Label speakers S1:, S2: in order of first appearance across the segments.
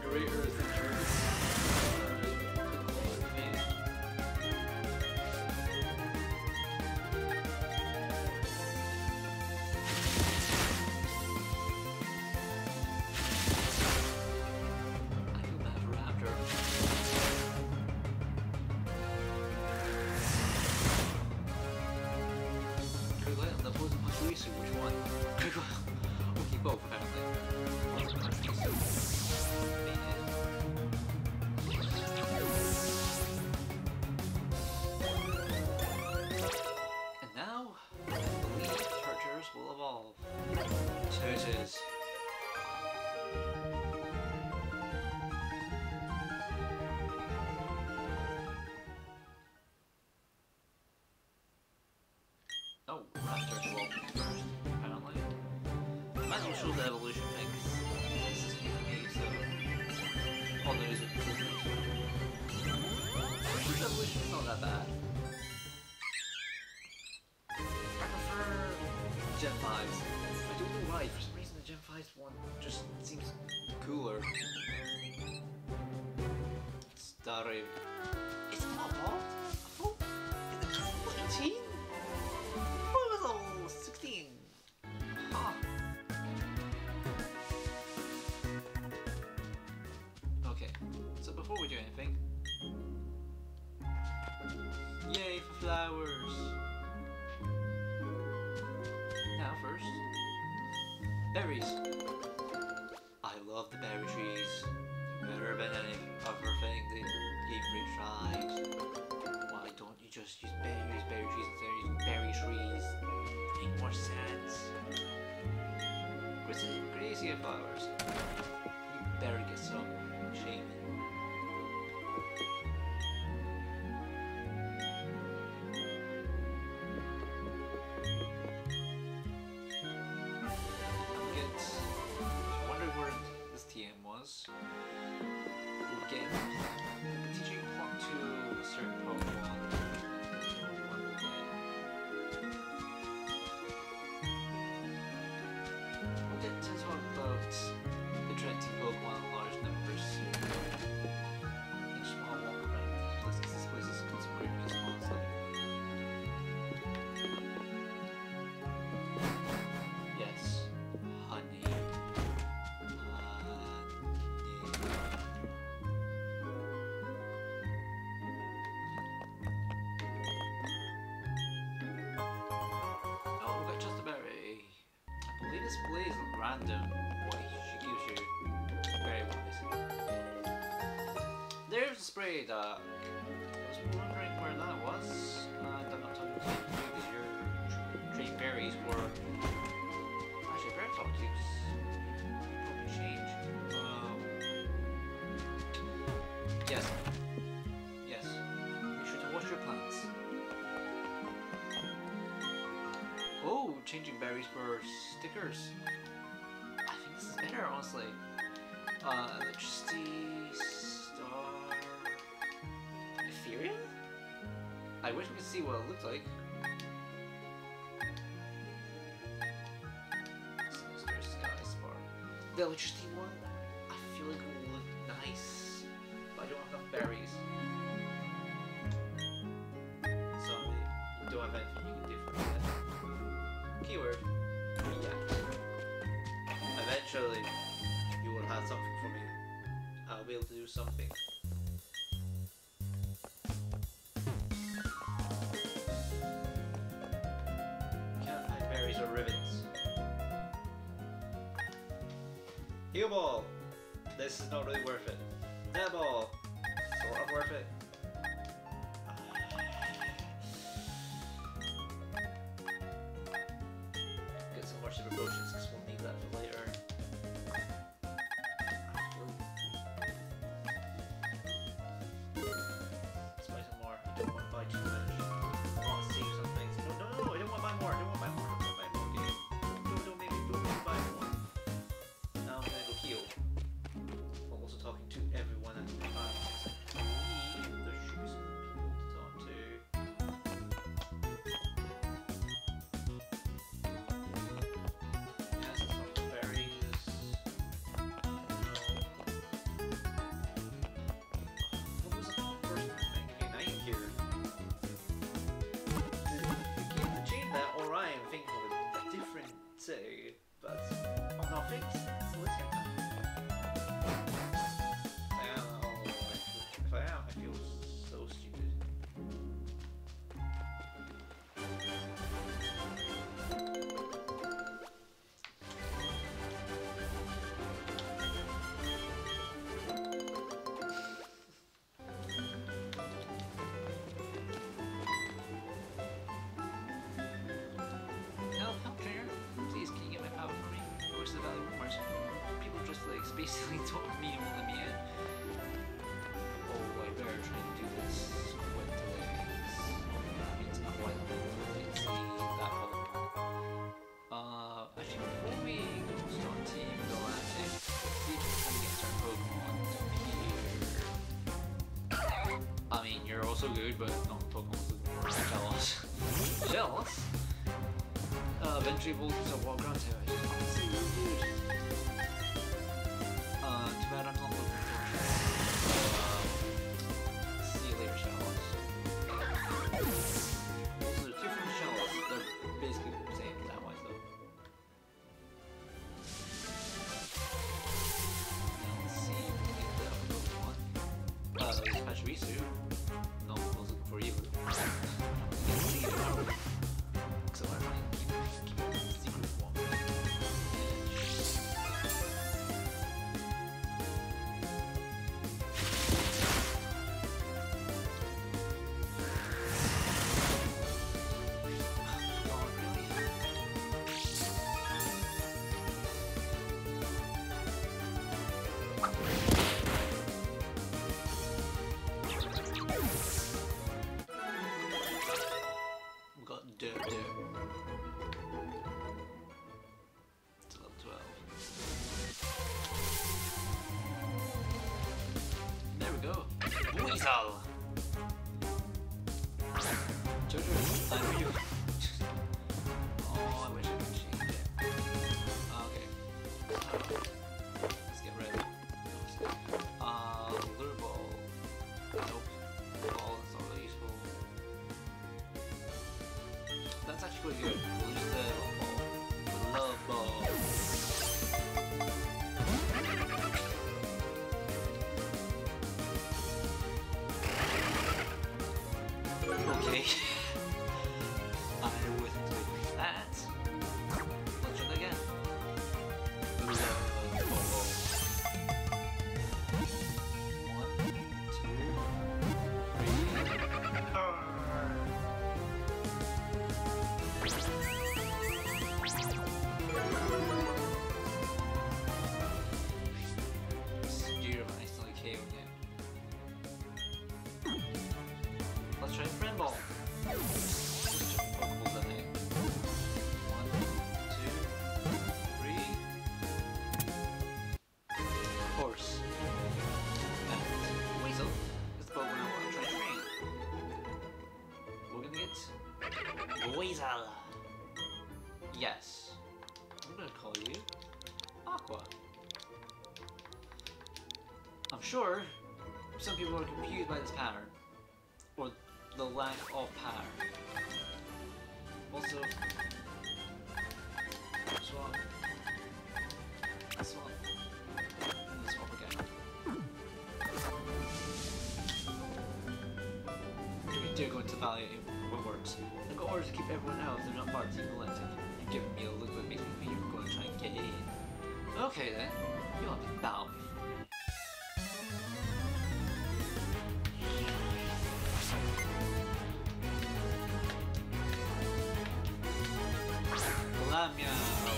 S1: greater adventures. Which one? Okay, both apparently. And now, I believe characters will evolve. So it is. Oh, Raptors will first, apparently. Might as well show the evolution thing, 'cause this is new to me, so... all the news is different. Raptors evolution is not that bad. I prefer Gen 5s. I don't know why, for some reason the Gen 5s one just seems cooler. Starry. It's not hot? I thought... is it 18? What was all 16? Huh. Okay, so before we do anything, yay for flowers! Now first, berries. I love the berry trees. They're better than any other thing that Game Freak tried. Why don't you just use berry trees instead of using berry trees? Make more sense. Crazy flowers. You better get some. Shame. I wonder where this TM was. We'll get teaching clock to a certain Pokemon. We'll get to talk about attracting Pokemon in large numbers. Each small walk around. This place has got some great new spawns there. Yes. Honey. Oh, we got just a berry. I believe this plays random what she gives you berry wise. There's a spray that I was wondering where that was, and I'm not talking to you because your trained berries were actually very toxic. Probably change. Yes. Yes. Make sure to wash your plants. Oh, changing berries for stickers. I think this is better, honestly. Electricity, star, Ethereum? I wish we could see what it looked like. Sinister Sky Spark. The electricity one, I feel like it will look nice, but I don't have enough berries. So you don't have anything you can do for that. Keyword, react. Eventually, you will have something for me. I'll be able to do something. Can't find berries or ribbons. Heal Ball! This is not really worth it. That ball! Sort of worth it. Get some more super potions because we'll need that for later. Let's buy some more. I don't want to buy too much. I want to save some things. No, no, no, I don't want to buy more. I don't want to buy more. I don't want to buy more game. Don't make me buy more. Now I'm gonna go heal. I'm also talking to also good, but not Pokémon. Jealous. Jealous? Eventually evolved to Walground Terrace. Honestly, really good. Too bad I'm not looking for see you later, Shallows. Also, they're different Shallows. They're basically the same stat-wise, though. Now, let's see if we can get that Pokemon. Dispatch Risu. No, I was looking for Eevee. So I might keep it secret one. We got dirt. It's level 12. There we go. Weasel! Jojo, I know you. Oh, I wish I could change it. Okay. Let's get rid of it. Lure ball. Nope. Ball is not really useful. That's actually pretty good. We'll use the love ball. Okay. I wasn't expecting that. Let's try it again. Love ball. 1, 2, 3. Scared of instantly KOing it. Let's try friend ball. Pokeballs, I think. 1, 2, 3. Horse. And Weasel is the Pokemon I want to try to train. We're gonna get Weasel. Yes. I'm gonna call you Aqua. I'm sure some people are confused by this pattern, or the lack of power. Also, swap, swap, and swap again. We dare go into the valley and what works. I've got orders to keep everyone out if they're not part of Team Galactic. You're giving me a look that makes me think you're going to try and get in. Okay then, you don't have to bow me. Meow.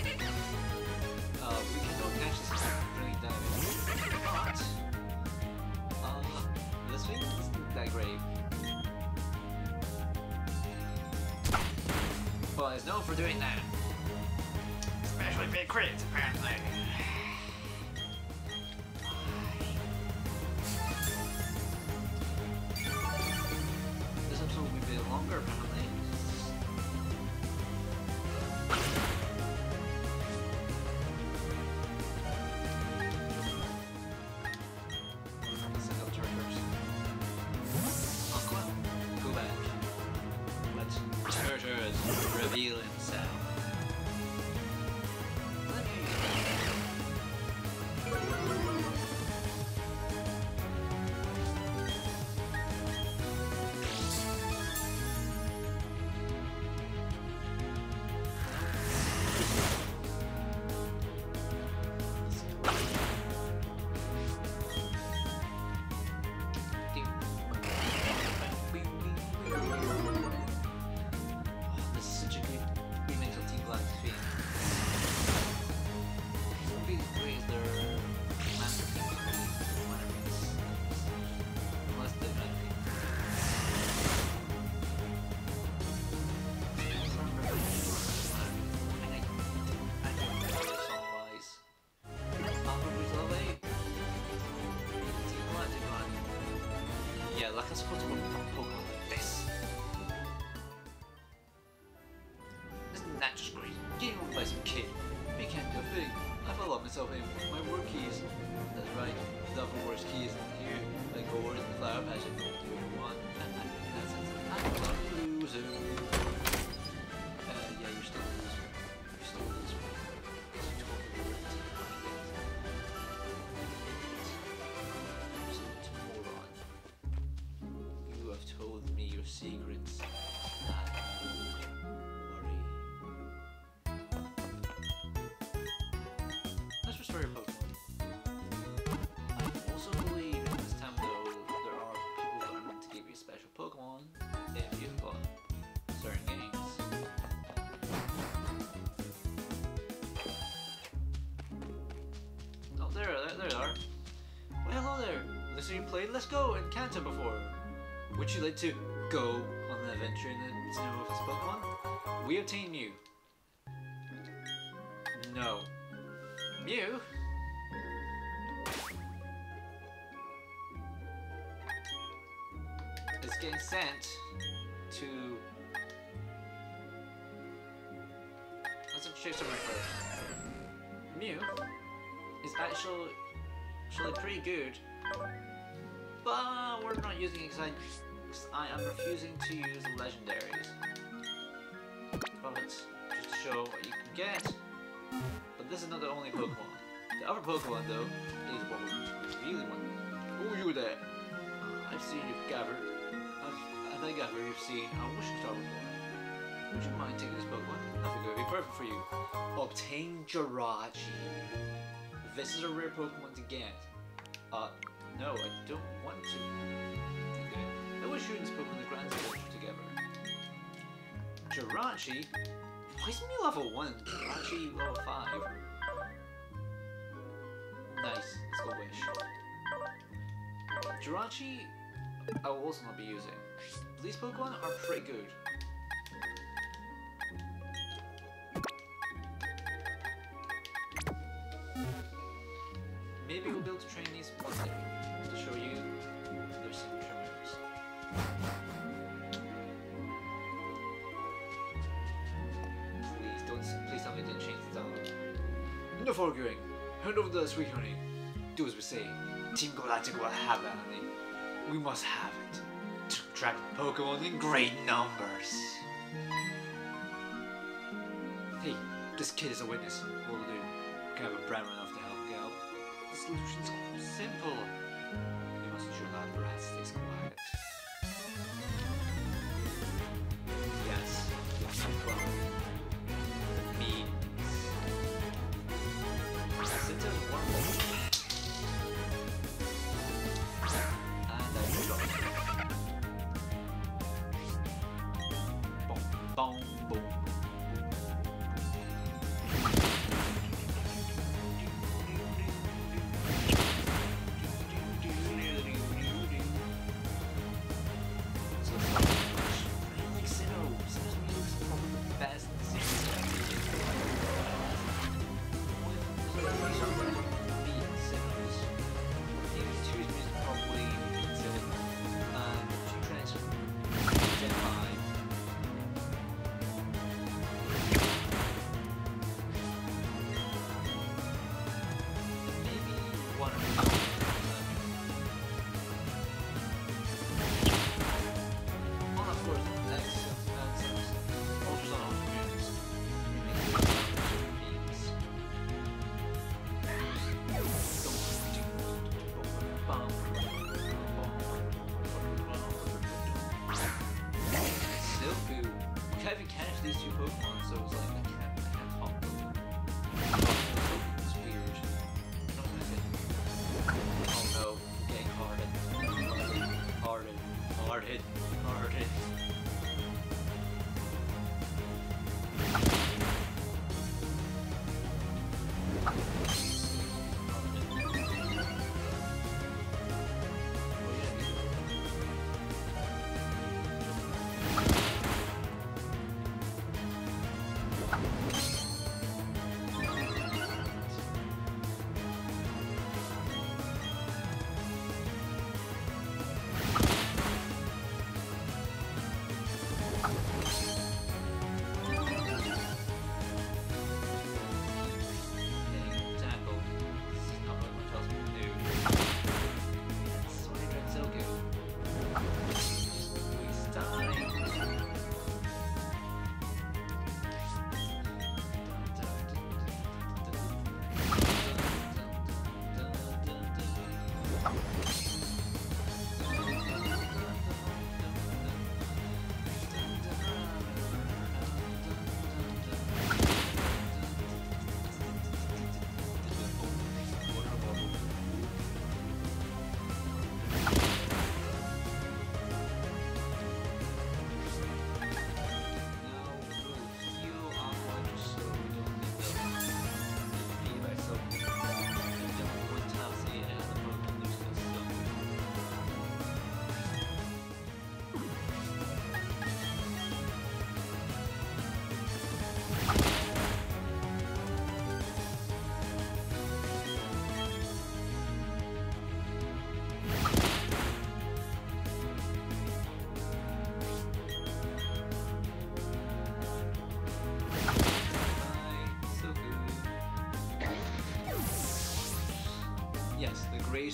S1: We can go actually start bringing damage, but this week isn't that great. Well, it's known for doing that, especially big crits apparently. This episode will be a bit longer apparently. Reveal himself. Yeah, like I suppose secrets. Worry. Let's restore your Pokemon. I also believe in this time though there are people that are meant to give you special Pokemon if you've got certain games. Oh, there they are. Well, hello there. Listen, you played Let's Go and Kanto before. Would you like to go on an adventure in the Snow of this Pokemon? We obtained Mew. No. Mew? It's getting sent to... Let's check somewhere first. Mew is actually pretty good, but we're not using it because I am refusing to use legendaries. But just to show what you can get. But this is not the only Pokemon. The other Pokemon though is what we really want. Oh, you there! I've seen you've gathered. I think you've seen a wishing star before. Would you mind taking this Pokemon? I think it would be perfect for you. Obtain Jirachi. This is a rare Pokemon to get. No, I don't want to. Okay. I wish you and this Pokemon the Grand Adventure together. Jirachi? Why is me level 1? Jirachi level 5. Nice, let's go wish. Jirachi, I will also not be using. These Pokemon are pretty good. Maybe we'll be able to train these one day to show you their signature moves. Please tell me it didn't change the dialogue. No arguing. Hand over the sweet honey. Do as we say. Team Galactic will have that honey. We must have it. To attract Pokemon in great numbers. Hey, this kid is a witness. What will do? We can have a brand enough to help Gal. The solution's simple. You must ensure that rat stays quiet. Yes. Well, means. Since it was one moment. And I forgot. Boom, boom, boom. These two Pokemon, so it was like I can't talk to them. It's weird. Oh no, I'm getting harded.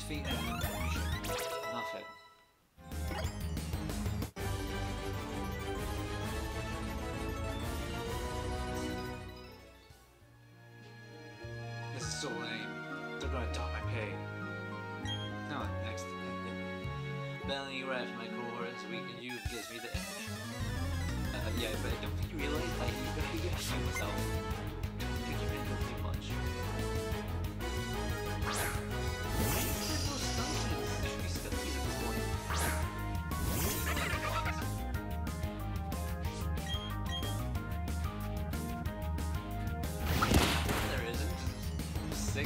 S1: feeding information? Nothing. This is so lame. They're gonna dock my pay. No, next. Belly right from my cohort so we can use gives me the image. Yeah, but I don't think you realize I even get to myself. I don't think you really know too much. There's no stunties. There should be stunties at this point. There isn't. Sick.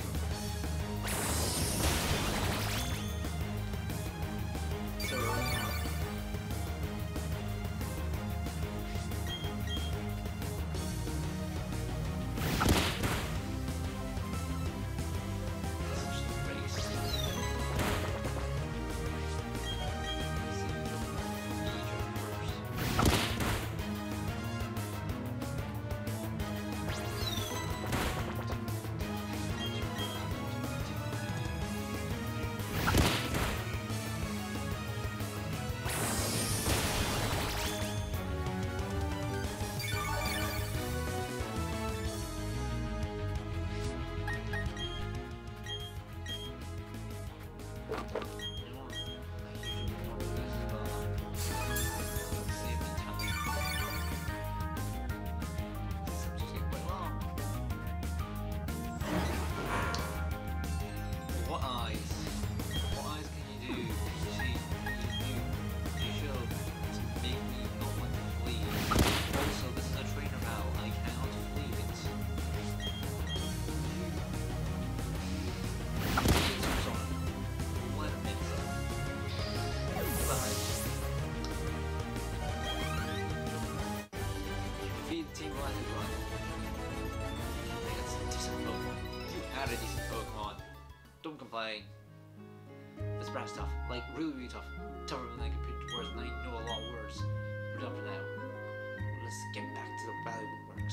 S1: A decent Pokemon. Don't complain. This brat's tough. Like, really tough. Tougher than I can put into words, and I know a lot of words. We're done for now. Let's get back to the Valley Works.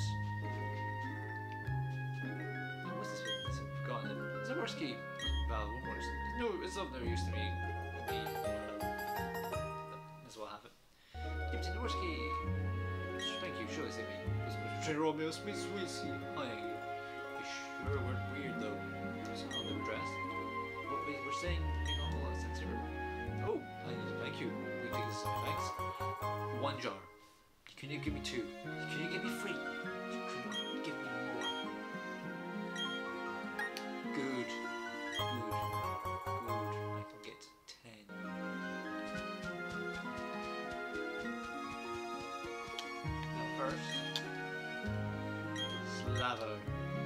S1: What's this thing? I've forgotten it. It's a worst key. Valley Works. No, it's of no use to me. That's what happened. Give me the worst key. Thank you, surely save me. Trainer Romeo, sweet, see. Hi. Sure, we're weird though. That's not how they were dressed. But we're saying we got a lot of sense here. Oh, thank you. We take this. Thanks. 1 jar. Can you give me 2? Can you give me 3? You cannot give me more. Good. Good. I can get 10. Now first, Slavo.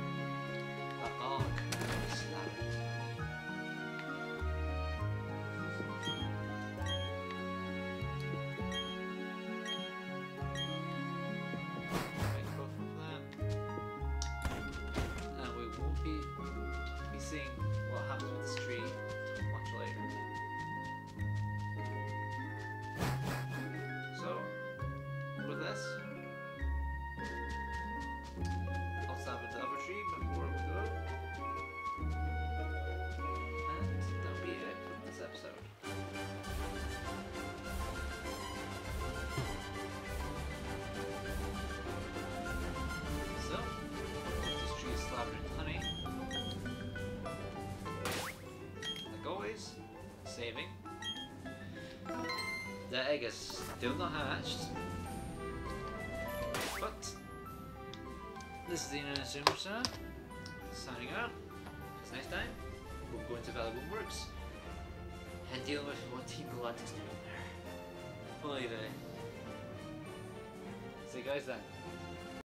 S1: Seeing what happens with this tree much later. So, with this, I'll stab into the other tree before we go. And that'll be it for this episode. So, this tree is slathered in honey. Always saving. The egg is still not hatched, but this is the Superstar signing out. It's next time we'll go into Valley Works and deal with what Team Galactic's doing there. Bye. See you guys then.